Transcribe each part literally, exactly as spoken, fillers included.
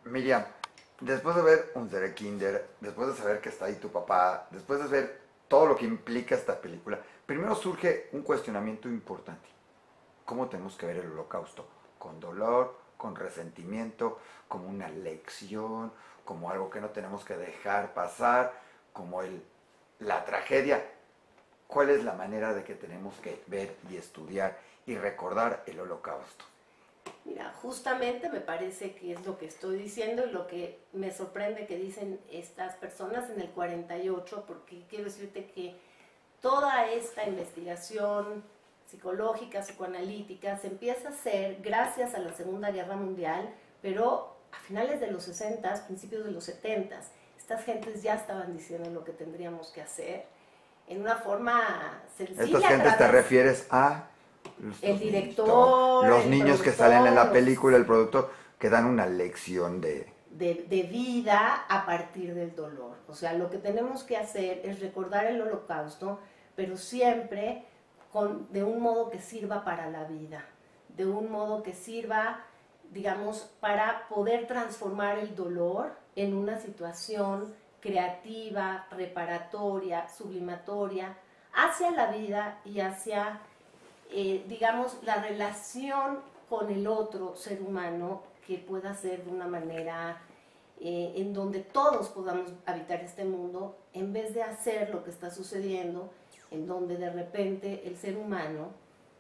Miriam, después de ver un Unser Kinder, después de saber que está ahí tu papá, después de ver todo lo que implica esta película, primero surge un cuestionamiento importante. ¿Cómo tenemos que ver el Holocausto? ¿Con dolor, con resentimiento, como una lección, como algo que no tenemos que dejar pasar, como el, la tragedia? ¿Cuál es la manera de que tenemos que ver y estudiar y recordar el Holocausto? Mira, justamente me parece que es lo que estoy diciendo y lo que me sorprende que dicen estas personas en el cuarenta y ocho, porque quiero decirte que toda esta investigación psicológica, psicoanalítica, se empieza a hacer gracias a la Segunda Guerra Mundial, pero a finales de los sesenta, principios de los setenta, estas gentes ya estaban diciendo lo que tendríamos que hacer en una forma sencilla. ¿Estas gentes te refieres a...? Los, el director, los el niños que salen en la película, el productor, que dan una lección de... de... de vida a partir del dolor. O sea, lo que tenemos que hacer es recordar el Holocausto, pero siempre con, de un modo que sirva para la vida, de un modo que sirva, digamos, para poder transformar el dolor en una situación creativa, reparatoria, sublimatoria, hacia la vida y hacia... Eh, digamos, la relación con el otro ser humano que pueda ser de una manera eh, en donde todos podamos habitar este mundo, en vez de hacer lo que está sucediendo, en donde de repente el ser humano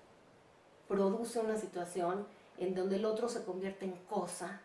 produce una situación en donde el otro se convierte en cosa,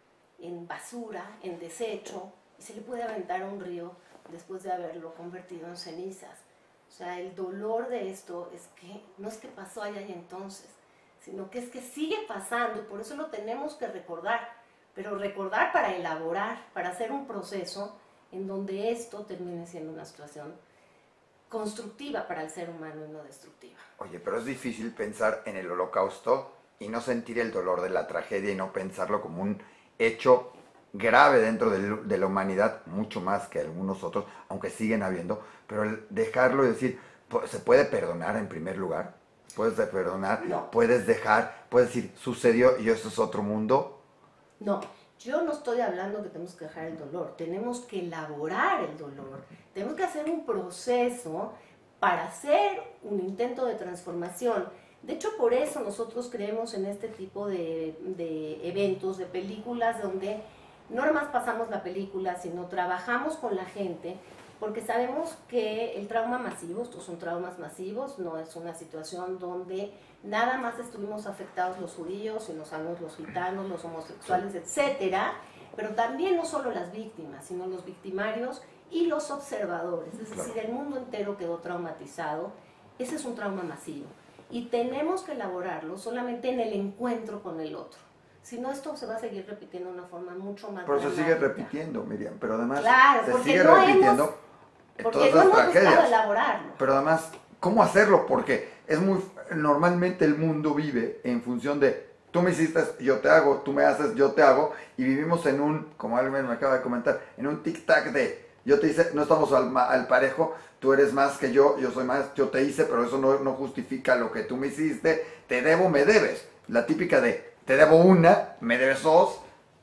en basura, en desecho, y se le puede aventar a un río después de haberlo convertido en cenizas. O sea, el dolor de esto es que no es que pasó allá y entonces, sino que es que sigue pasando y por eso lo tenemos que recordar, pero recordar para elaborar, para hacer un proceso en donde esto termine siendo una situación constructiva para el ser humano y no destructiva. Oye, pero es difícil pensar en el Holocausto y no sentir el dolor de la tragedia y no pensarlo como un hecho grave dentro de, de la humanidad, mucho más que algunos otros, aunque siguen habiendo, pero el dejarlo y decir, ¿se puede perdonar en primer lugar? ¿Puedes perdonar? No. ¿Puedes dejar? ¿Puedes decir, sucedió y esto es otro mundo? No, yo no estoy hablando que tenemos que dejar el dolor, tenemos que elaborar el dolor, tenemos que hacer un proceso para hacer un intento de transformación. De hecho, por eso nosotros creemos en este tipo de, de eventos, de películas, donde no nomás pasamos la película, sino trabajamos con la gente, porque sabemos que el trauma masivo, estos son traumas masivos, no es una situación donde nada más estuvimos afectados los judíos, sino los gitanos, los homosexuales, etcétera, pero también no solo las víctimas, sino los victimarios y los observadores, es decir, el mundo entero quedó traumatizado. Ese es un trauma masivo y tenemos que elaborarlo solamente en el encuentro con el otro. Si no, esto se va a seguir repitiendo de una forma mucho más Pero dramática. se sigue repitiendo, Miriam, pero además claro, se porque sigue no repitiendo hemos, porque todas no las hemos tragedias. buscado elaborarlo. Pero además, ¿cómo hacerlo? Porque es muy, normalmente el mundo vive en función de tú me hiciste, yo te hago, tú me haces, yo te hago, y vivimos en un, como alguien me acaba de comentar, en un tic-tac de yo te hice, no estamos al, al parejo, tú eres más que yo, yo soy más, yo te hice, pero eso no, no justifica lo que tú me hiciste, te debo, me debes. La típica de te debo una, me debes dos.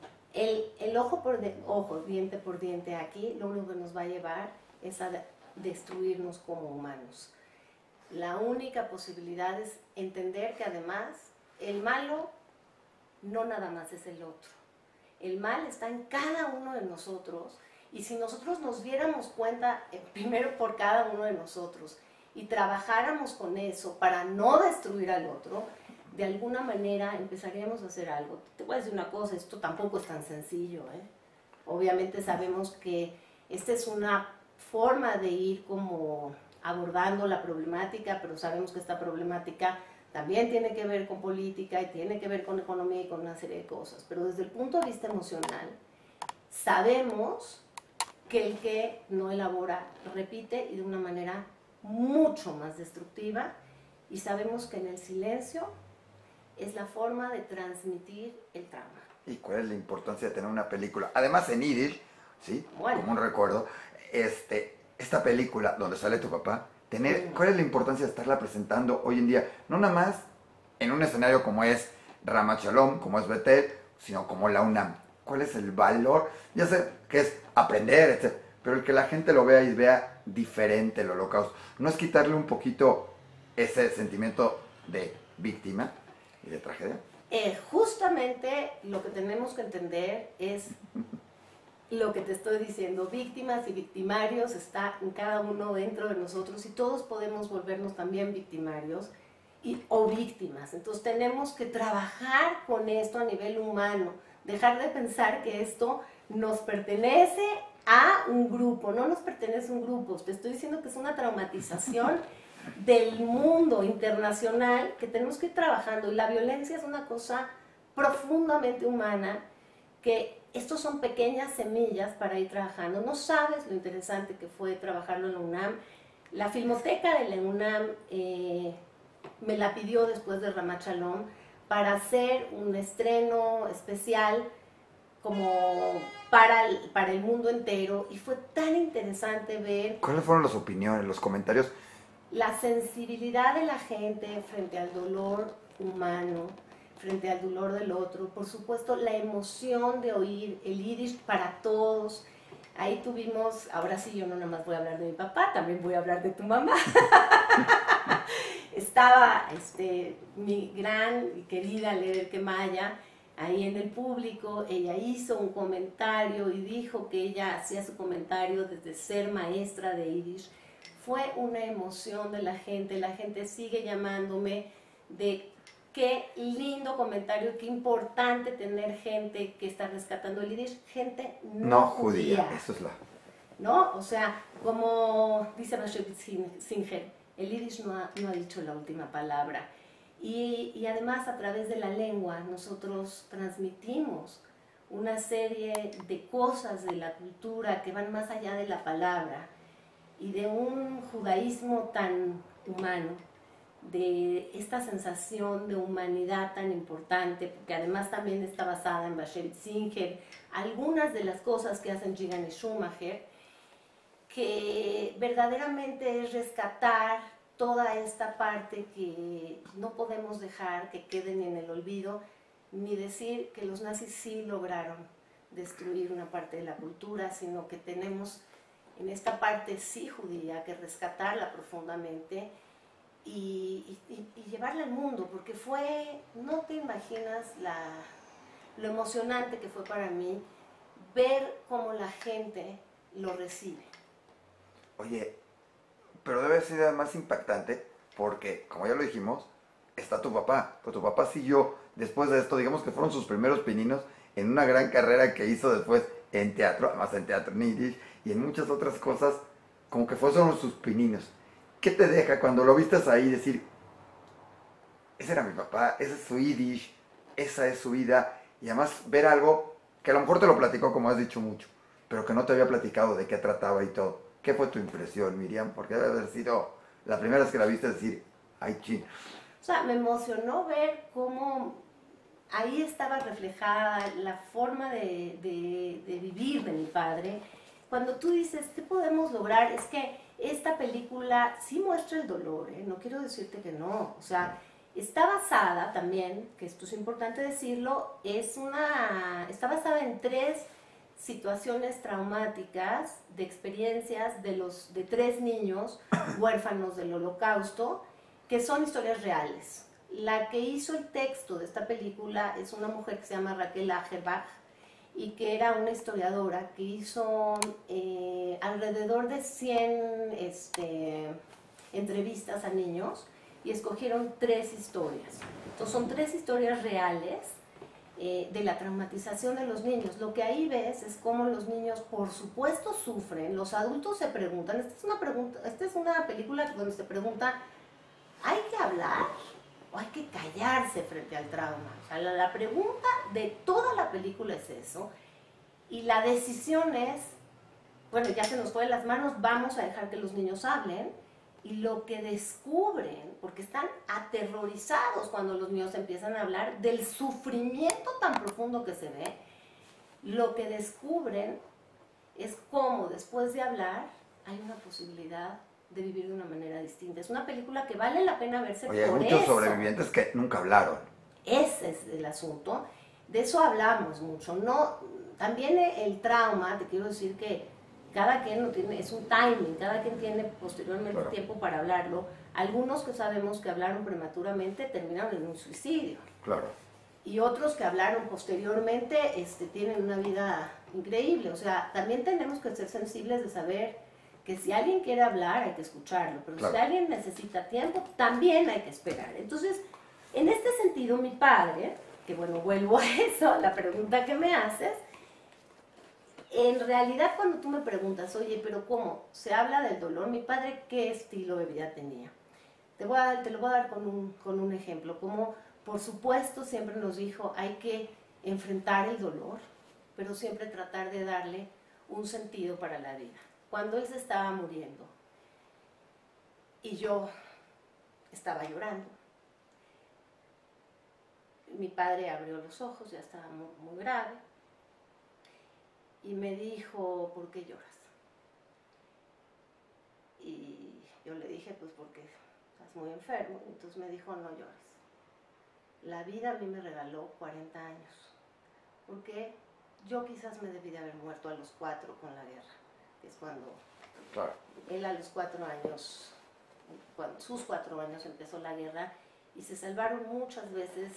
El, el ojo por de, ojo, diente por diente aquí, lo único que nos va a llevar es a destruirnos como humanos. La única posibilidad es entender que además el malo no nada más es el otro. El mal está en cada uno de nosotros y si nosotros nos diéramos cuenta eh, primero por cada uno de nosotros y trabajáramos con eso para no destruir al otro, de alguna manera empezaríamos a hacer algo. Te voy a decir una cosa, esto tampoco es tan sencillo, ¿eh? Obviamente sabemos que esta es una forma de ir como abordando la problemática, pero sabemos que esta problemática también tiene que ver con política y tiene que ver con economía y con una serie de cosas. Pero desde el punto de vista emocional, sabemos que el que no elabora repite y de una manera mucho más destructiva, y sabemos que en el silencio es la forma de transmitir el trauma. ¿Y cuál es la importancia de tener una película? Además en Yiddish, ¿sí? Bueno. Como un recuerdo, este, esta película donde sale tu papá, tener, sí. ¿Cuál es la importancia de estarla presentando hoy en día? No nada más en un escenario como es Ramat Shalom, como es Betel, sino como la UNAM. cuál es el valor. Ya sé que es aprender, etcétera, pero el que la gente lo vea y vea diferente el holocausto. No es quitarle un poquito ese sentimiento de víctima y de tragedia. Eh, justamente lo que tenemos que entender es lo que te estoy diciendo, víctimas y victimarios está en cada uno dentro de nosotros y todos podemos volvernos también victimarios y, o víctimas. Entonces tenemos que trabajar con esto a nivel humano, dejar de pensar que esto nos pertenece a un grupo, no nos pertenece a un grupo, te estoy diciendo que es una traumatización del mundo internacional que tenemos que ir trabajando y la violencia es una cosa profundamente humana que estos son pequeñas semillas para ir trabajando. No sabes lo interesante que fue trabajarlo en la UNAM. La Filmoteca de la UNAM eh, me la pidió después de Ramat Shalom para hacer un estreno especial como para el, para el mundo entero y fue tan interesante ver... ¿Cuáles fueron las opiniones, los comentarios? La sensibilidad de la gente frente al dolor humano, frente al dolor del otro, por supuesto la emoción de oír el Yiddish para todos. Ahí tuvimos, ahora sí yo no nada más voy a hablar de mi papá, también voy a hablar de tu mamá. Estaba este, mi gran y querida Leverke Maya ahí en el público, ella hizo un comentario y dijo que ella hacía su comentario desde ser maestra de Yiddish. Fue una emoción de la gente, la gente sigue llamándome de qué lindo comentario, qué importante tener gente que está rescatando el Yiddish, gente no, no judía, judía, eso es la... ¿No? O sea, como dice Rashid Singer, el Yiddish no ha, no ha dicho la última palabra. Y, y además a través de la lengua nosotros transmitimos una serie de cosas de la cultura que van más allá de la palabra y de un judaísmo tan humano, de esta sensación de humanidad tan importante, porque además también está basada en Bashevis Singer, algunas de las cosas que hacen Gigan y Schumacher, que verdaderamente es rescatar toda esta parte que no podemos dejar que quede ni en el olvido, ni decir que los nazis sí lograron destruir una parte de la cultura, sino que tenemos en esta parte sí judía que rescatarla profundamente y, y, y llevarla al mundo, porque fue, no te imaginas la, lo emocionante que fue para mí ver cómo la gente lo recibe. Oye, pero debe ser más impactante porque, como ya lo dijimos, está tu papá. Pues tu papá siguió después de esto, digamos que fueron sus primeros pininos en una gran carrera que hizo después en teatro, además en teatro en Yiddish y en muchas otras cosas, como que fueron sus pininos. ¿Qué te deja cuando lo vistes ahí decir, ese era mi papá, ese es su Yiddish, esa es su vida, y además ver algo que a lo mejor te lo platicó como has dicho mucho, pero que no te había platicado de qué trataba y todo? ¿Qué fue tu impresión, Miriam? Porque debe haber sido la primera vez que la viste decir, ay, chin. O sea, me emocionó ver cómo ahí estaba reflejada la forma de, de, de vivir de mi padre. Cuando tú dices, ¿qué podemos lograr? Es que esta película sí muestra el dolor, ¿eh? No quiero decirte que no. O sea, está basada también, que esto es importante decirlo, es una, está basada en tres situaciones traumáticas de experiencias de, los, de tres niños huérfanos del Holocausto, que son historias reales. La que hizo el texto de esta película es una mujer que se llama Raquel Agerbach y que era una historiadora que hizo eh, alrededor de cien este, entrevistas a niños y escogieron tres historias. Entonces son tres historias reales eh, de la traumatización de los niños. Lo que ahí ves es cómo los niños por supuesto sufren, los adultos se preguntan, esta es una, pregunta, esta es una película donde se pregunta, ¿hay que hablar o hay que callarse frente al trauma? O sea, la, la pregunta de toda la película es eso, y la decisión es, bueno, ya se nos fue de las manos, vamos a dejar que los niños hablen, y lo que descubren, porque están aterrorizados cuando los niños empiezan a hablar del sufrimiento tan profundo que se ve, lo que descubren es cómo después de hablar hay una posibilidad de vivir de una manera distinta. Es una película que vale la pena verse. Oye, por hay muchos eso. sobrevivientes que nunca hablaron. Ese es el asunto. De eso hablamos mucho. No, También el trauma, te quiero decir que cada quien no tiene, es un timing, cada quien tiene posteriormente claro. tiempo para hablarlo. Algunos que sabemos que hablaron prematuramente terminaron en un suicidio. Claro. Y otros que hablaron posteriormente este, tienen una vida increíble. O sea, también tenemos que ser sensibles de saber que si alguien quiere hablar hay que escucharlo, pero claro. si alguien necesita tiempo, también hay que esperar. Entonces, en este sentido, mi padre, que bueno, vuelvo a eso, a la pregunta que me haces, en realidad cuando tú me preguntas, oye, pero ¿cómo? Se habla del dolor, mi padre, ¿qué estilo de vida tenía? Te, voy a, te lo voy a dar con un, con un ejemplo, como por supuesto siempre nos dijo, hay que enfrentar el dolor, pero siempre tratar de darle un sentido para la vida. Cuando él se estaba muriendo y yo estaba llorando, mi padre abrió los ojos, ya estaba muy, muy grave, y me dijo, ¿por qué lloras? Y yo le dije, pues porque estás muy enfermo. Entonces me dijo, no llores. La vida a mí me regaló cuarenta años, porque yo quizás me debí de haber muerto a los cuatro con la guerra, que es cuando claro. él a los cuatro años, cuando sus cuatro años empezó la guerra, y se salvaron muchas veces,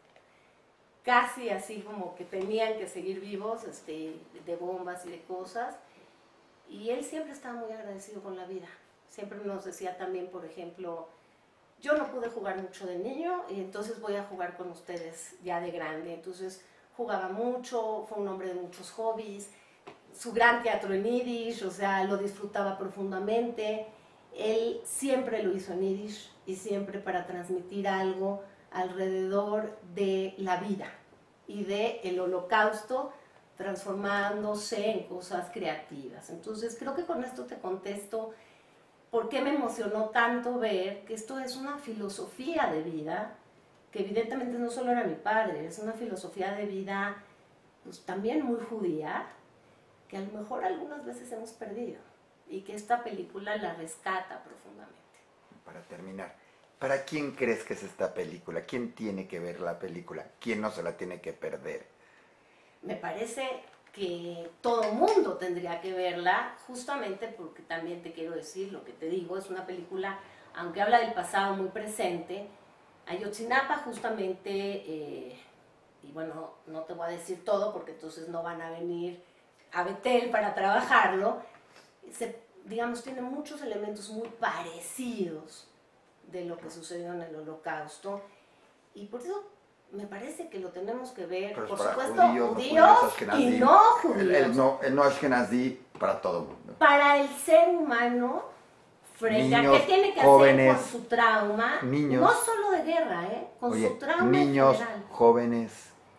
casi así como que tenían que seguir vivos, este, de bombas y de cosas, y él siempre estaba muy agradecido con la vida. Siempre nos decía también, por ejemplo, yo no pude jugar mucho de niño, y entonces voy a jugar con ustedes ya de grande. Entonces jugaba mucho, fue un hombre de muchos hobbies, su gran teatro en Yiddish, o sea, lo disfrutaba profundamente. Él siempre lo hizo en Yiddish, y siempre para transmitir algo alrededor de la vida y de el holocausto transformándose en cosas creativas. Entonces creo que con esto te contesto por qué me emocionó tanto ver que esto es una filosofía de vida, que evidentemente no solo era mi padre, es una filosofía de vida pues también muy judía, que a lo mejor algunas veces hemos perdido, y que esta película la rescata profundamente. Para terminar, ¿para quién crees que es esta película? ¿Quién tiene que ver la película? ¿Quién no se la tiene que perder? Me parece que todo mundo tendría que verla, justamente porque también te quiero decir, lo que te digo, es una película, aunque habla del pasado muy presente. Ayotzinapa justamente, eh, y bueno, no te voy a decir todo porque entonces no van a venir a Betel para trabajarlo, se, digamos, tiene muchos elementos muy parecidos de lo que sucedió en el Holocausto, y por eso me parece que lo tenemos que ver, pero por para supuesto, judíos, judíos, judíos y no judíos. El, el, no, el no ashkenazí para todo el mundo. Para el ser humano, frente a qué tiene que jóvenes, hacer con su trauma, niños, no solo de guerra, ¿eh? con oye, su trauma niños, en general. jóvenes.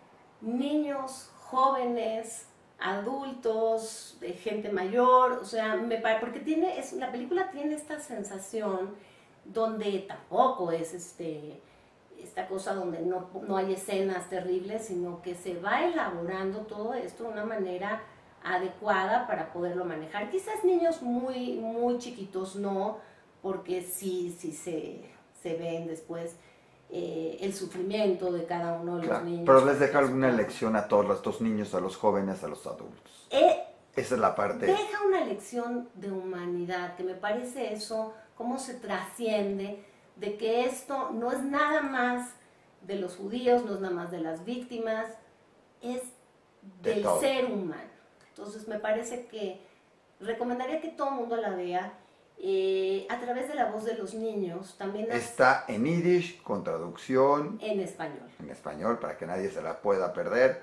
Niños, jóvenes, adultos, de gente mayor, o sea, me parece, porque tiene, es, la película tiene esta sensación donde tampoco es este, esta cosa donde no, no hay escenas terribles, sino que se va elaborando todo esto de una manera adecuada para poderlo manejar. Quizás niños muy, muy chiquitos no, porque sí, sí se, se ven después eh, el sufrimiento de cada uno de los claro, niños. Pero les deja alguna lección a todos estos niños, a los jóvenes, a los adultos. Eh, Esa es la parte. Deja una lección de humanidad, que me parece eso, cómo se trasciende, de que esto no es nada más de los judíos, no es nada más de las víctimas, es del de ser humano. Entonces me parece que recomendaría que todo el mundo la vea eh, a través de la voz de los niños. También está en Yiddish, con traducción. En español. En español, para que nadie se la pueda perder.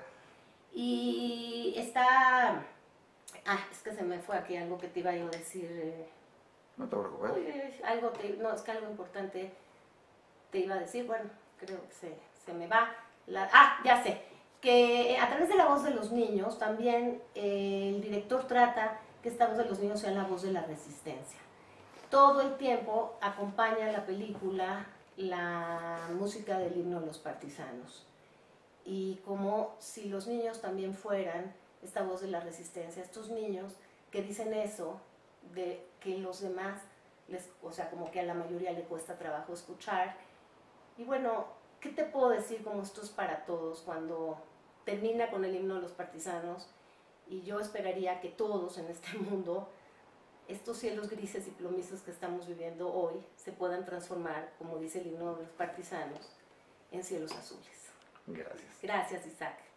Y está... Ah, es que se me fue aquí algo que te iba yo a decir. Eh, no te preocupes. Uy, algo te, no, es que algo importante te iba a decir. Bueno, creo que se, se me va. La, ah, ya sé. Que a través de la voz de los niños también eh, el director trata que esta voz de los niños sea la voz de la resistencia. Todo el tiempo acompaña la película la música del himno de los partisanos. Y como si los niños también fueran esta voz de la resistencia, estos niños que dicen eso, de que los demás, les, o sea, como que a la mayoría le cuesta trabajo escuchar. Y bueno, ¿qué te puedo decir como esto es para todos? Cuando termina con el himno de los partisanos Y yo esperaría que todos en este mundo, estos cielos grises y plomizos que estamos viviendo hoy, se puedan transformar, como dice el himno de los partisanos, en cielos azules. Gracias. Gracias, Isaac.